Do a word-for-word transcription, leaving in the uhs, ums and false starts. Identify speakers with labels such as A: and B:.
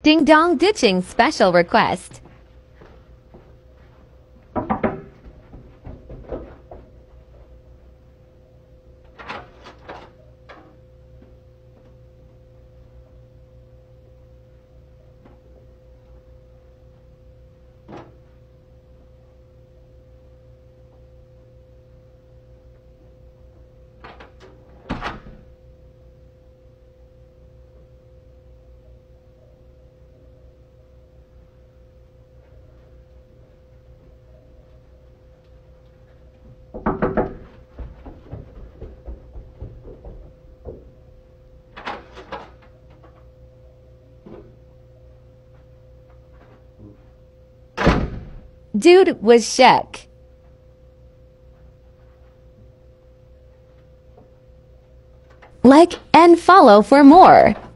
A: Ding Dong Ditching special request. Dude was Shek. Like and follow for more.